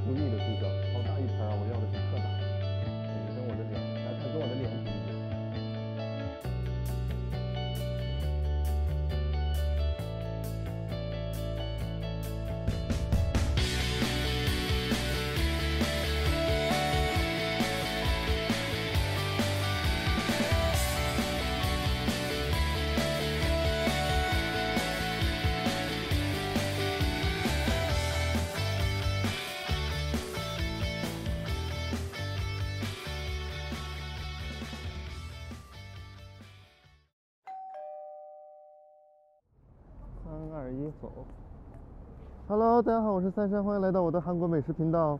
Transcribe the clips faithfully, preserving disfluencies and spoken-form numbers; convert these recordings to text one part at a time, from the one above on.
不腻的猪脚，好大一盘啊！我要的是特大，简直跟我的脸，大家看跟我的脸比一比。三二一，走。Hello， 大家好，我是三山，欢迎来到我的韩国美食频道。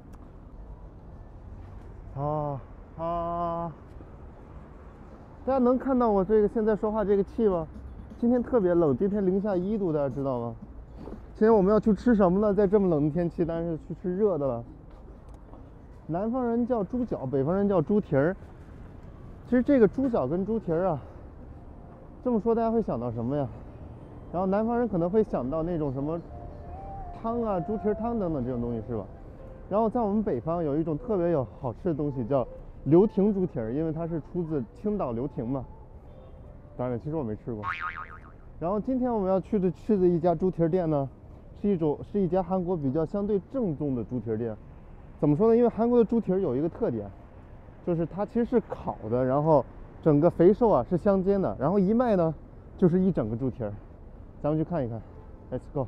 啊啊！大家能看到我这个现在说话这个气吗？今天特别冷，今天零下一度，大家知道吗？今天我们要去吃什么呢？在这么冷的天气，当然是去吃热的了。南方人叫猪脚，北方人叫猪蹄儿。其实这个猪脚跟猪蹄儿啊，这么说大家会想到什么呀？然后南方人可能会想到那种什么汤啊、猪蹄儿汤等等这种东西，是吧？然后在我们北方有一种特别有好吃的东西叫刘亭猪蹄儿，因为它是出自青岛刘亭嘛。当然，其实我没吃过。然后今天我们要去的去的一家猪蹄儿店呢，是一种是一家韩国比较相对正宗的猪蹄儿店。怎么说呢？因为韩国的猪蹄儿有一个特点，就是它其实是烤的，然后整个肥瘦啊是相间的，然后一卖呢就是一整个猪蹄儿。咱们去看一看 ，Let's go。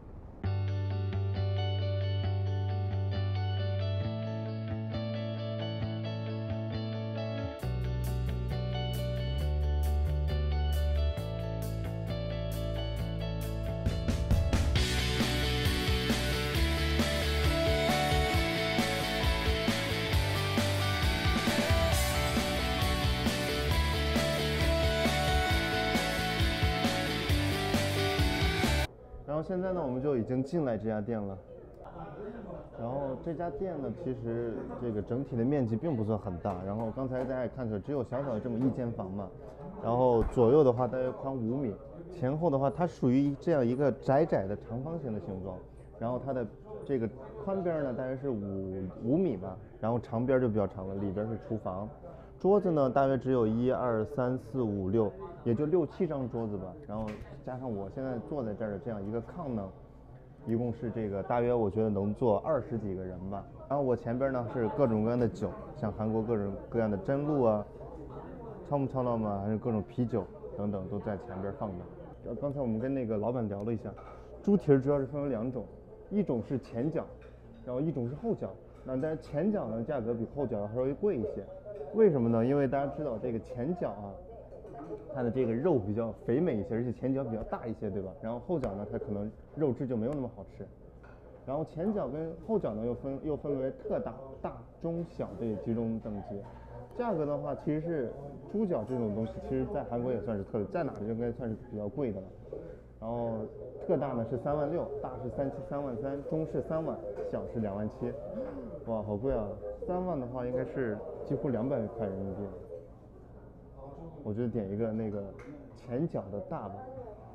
然后现在呢，我们就已经进来这家店了。然后这家店呢，其实这个整体的面积并不算很大。然后刚才大家也看出来，只有小小的这么一间房嘛。然后左右的话大约宽五米，前后的话它属于这样一个窄窄的长方形的形状。然后它的这个宽边呢大约是五五米吧，然后长边就比较长了，里边是厨房。桌子呢大约只有一二三四五六，也就六七张桌子吧。然后加上我现在坐在这儿的这样一个炕呢，一共是这个大约我觉得能坐二十几个人吧。然后我前边呢是各种各样的酒，像韩国各种各样的真露啊、超姆超浪嘛，还是各种啤酒等等都在前边放着。刚才我们跟那个老板聊了一下，猪蹄儿主要是分为两种，一种是前脚，然后一种是后脚。那但是前脚呢价格比后脚要稍微贵一些，为什么呢？因为大家知道这个前脚啊，它的这个肉比较肥美一些，而且前脚比较大一些，对吧？然后后脚呢，它可能肉质就没有那么好吃。然后前脚跟后脚呢又分又分为特大、大、中、小这几种等级。价格的话，其实是猪脚这种东西，其实在韩国也算是特，在哪里应该算是比较贵的了。然后特大呢是三万六，大是三七三万三，中是三万，小是两万七。哇，好贵啊！三万的话应该是几乎两百块人民币。我就点一个那个前脚的大吧。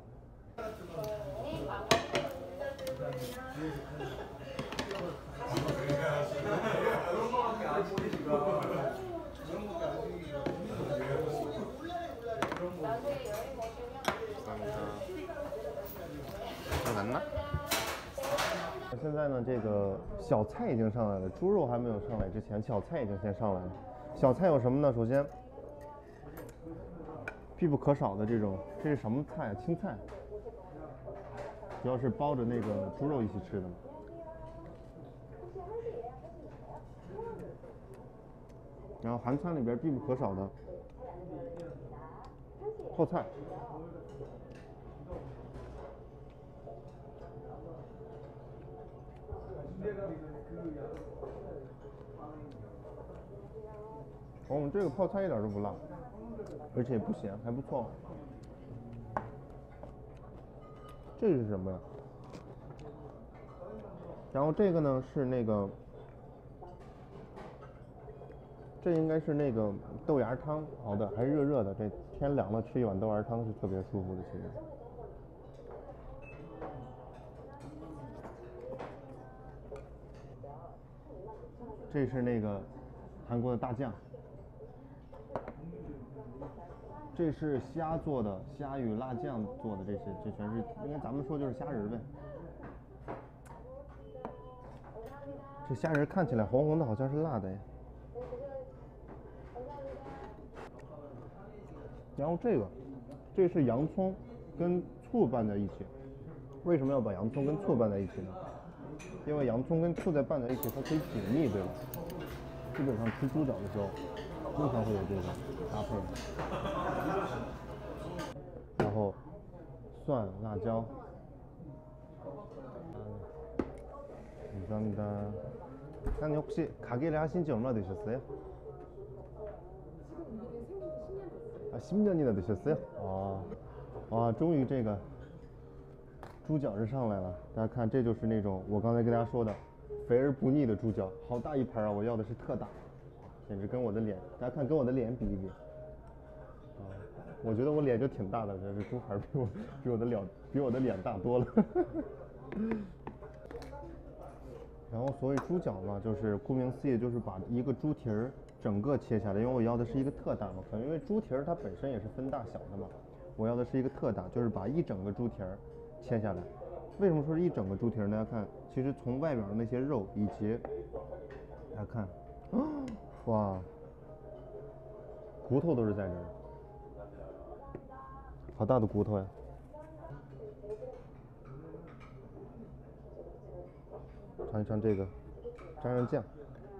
现在呢，这个小菜已经上来了，猪肉还没有上来之前，小菜已经先上来了。小菜有什么呢？首先，必不可少的这种，这是什么菜啊？青菜，主要是包着那个猪肉一起吃的。然后韩餐里边必不可少的泡菜。我们这个泡菜一点都不辣，而且不咸，还不错。这是什么呀？然后这个呢是那个，这应该是那个豆芽汤熬的，还热热的。这天凉了，吃一碗豆芽汤是特别舒服的，其实。 这是那个韩国的大酱，这是虾做的，虾与辣酱做的，这些这全是应该咱们说就是虾仁呗。这虾仁看起来红红的，好像是辣的呀。然后这个，这是洋葱跟醋拌在一起。为什么要把洋葱跟醋拌在一起呢？因为洋葱跟醋再拌在一起，它可以解腻，对吧？基本上吃猪脚的时候，经常会有这个搭配。然后蒜、辣椒。감사합니다. 사장님 혹시 가게를 하신 지 얼마나 되셨어요? 아, 십 년이나 되셨어요? 아, 와, 终于这个猪脚是上来了。大家看，这就是那种我刚才跟大家说的肥而不腻的猪脚，好大一盘啊！我要的是特大，简直跟我的脸，大家看跟我的脸比一比。啊，我觉得我脸就挺大的，但是猪排比我比我的脸比我的脸大多了。然后，所以猪脚嘛，就是顾名思义，就是把一个猪蹄儿整个切下来，因为我要的是一个特大嘛，可能因为猪蹄儿它本身也是分大小的嘛，我要的是一个特大，就是把一整个猪蹄儿切下来。为什么说是一整个猪蹄儿呢？大家看，其实从外表的那些肉以及，大家看，哇，骨头都是在这儿，好大的骨头呀！尝一尝这个，沾上酱。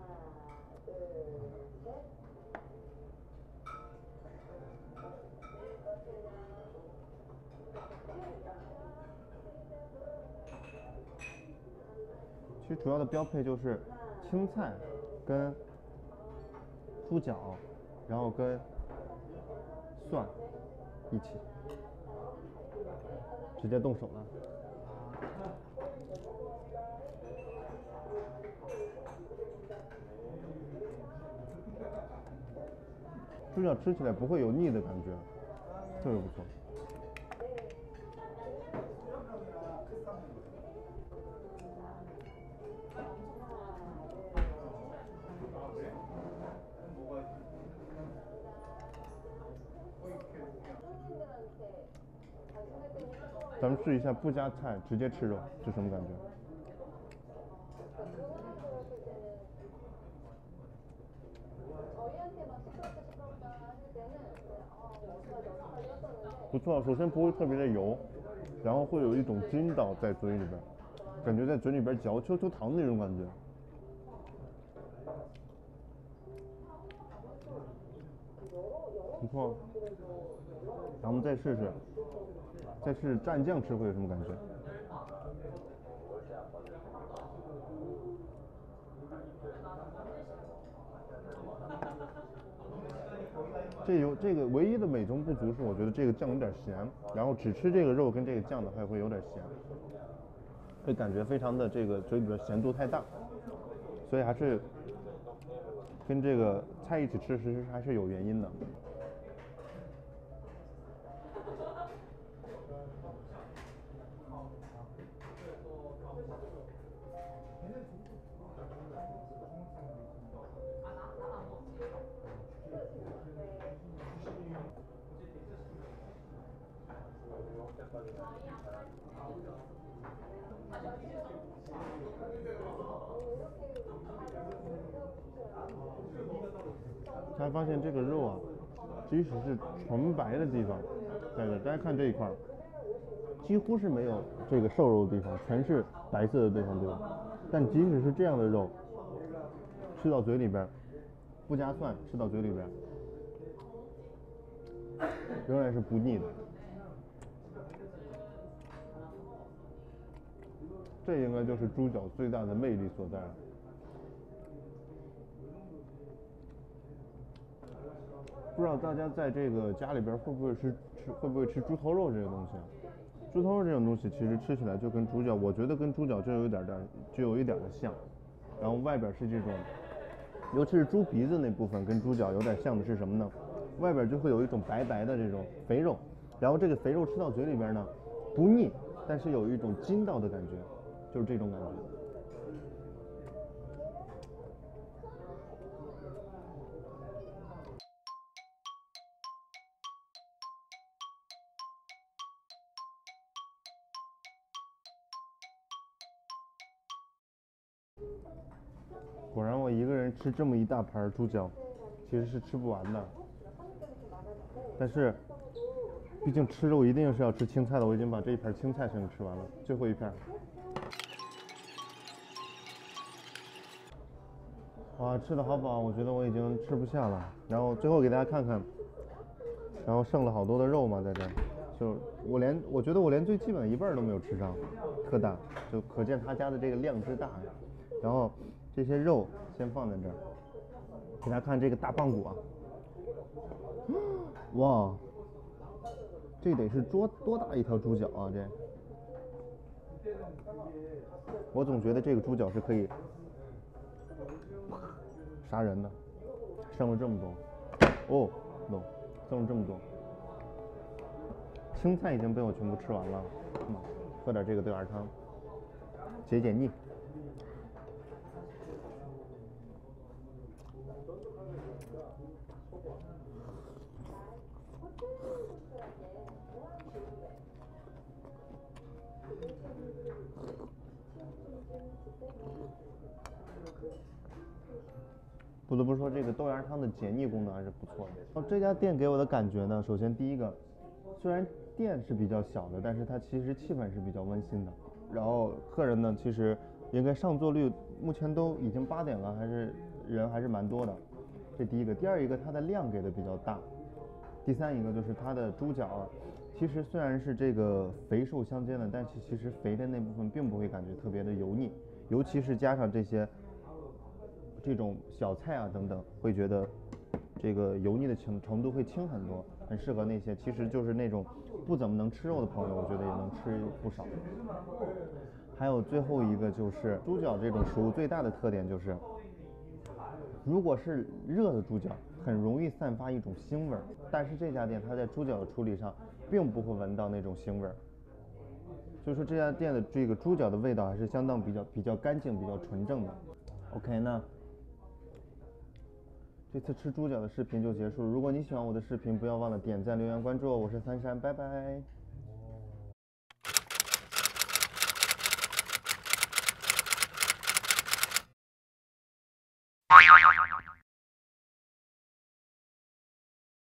其实主要的标配就是青菜跟猪脚，然后跟蒜一起，直接动手了。猪脚吃起来不会有腻的感觉，特别不错。咱们试一下不加菜直接吃肉是什么感觉？不错，首先不会特别的油，然后会有一种筋道在嘴里边，感觉在嘴里边嚼秋秋糖的那种感觉。不错，然后我们再试试，再试蘸酱吃会有什么感觉？这有这个唯一的美中不足是，我觉得这个酱有点咸，然后只吃这个肉跟这个酱的话会有点咸，会感觉非常的这个嘴里边咸度太大，所以还是跟这个菜一起吃，其实还是有原因的。大家发现这个肉啊，即使是纯白的地方，在这，大家看这一块，几乎是没有这个瘦肉的地方，全是白色的地方，对吧？但即使是这样的肉，吃到嘴里边，不加蒜吃到嘴里边，仍然是不腻的。这应该就是猪脚最大的魅力所在了。不知道大家在这个家里边会不会吃吃会不会吃猪头肉这个东西啊？猪头肉这种东西其实吃起来就跟猪脚，我觉得跟猪脚就有一点点就有一点的像，然后外边是这种，尤其是猪鼻子那部分跟猪脚有点像的是什么呢？外边就会有一种白白的这种肥肉，然后这个肥肉吃到嘴里边呢不腻，但是有一种筋道的感觉，就是这种感觉。 果然我一个人吃这么一大盘猪脚，其实是吃不完的。但是，毕竟吃肉一定是要吃青菜的，我已经把这一盘青菜全给吃完了，最后一片。哇，吃的好饱，我觉得我已经吃不下了。然后最后给大家看看，然后剩了好多的肉嘛，在这儿，就我连我觉得我连最基本的一半都没有吃上，特大，就可见他家的这个量之大呀。然后这些肉先放在这儿，给大家看这个大棒骨啊，哇，这得是多多大一条猪脚啊！这，我总觉得这个猪脚是可以杀人的，剩了这么多，哦，no，剩了这么多，青菜已经被我全部吃完了，嗯，喝点这个豆芽汤，解解腻。不得不说，这个豆芽汤的解腻功能还是不错的。然后这家店给我的感觉呢，首先第一个，虽然店是比较小的，但是它其实气氛是比较温馨的。然后客人呢，其实应该上座率目前都已经八点了，还是人还是蛮多的。这第一个，第二一个它的量给的比较大。第三一个就是它的猪脚啊，其实虽然是这个肥瘦相间的，但是其实肥的那部分并不会感觉特别的油腻，尤其是加上这些。这种小菜啊等等，会觉得这个油腻的程程度会轻很多，很适合那些其实就是那种不怎么能吃肉的朋友，我觉得也能吃不少。还有最后一个就是猪脚这种食物最大的特点就是，如果是热的猪脚，很容易散发一种腥味儿，但是这家店它在猪脚的处理上，并不会闻到那种腥味儿。所以说这家店的这个猪脚的味道还是相当比较比较干净、比较纯正的。OK， 那。这次吃猪脚的视频就结束。如果你喜欢我的视频，不要忘了点赞、留言、关注我。我是三山，拜拜。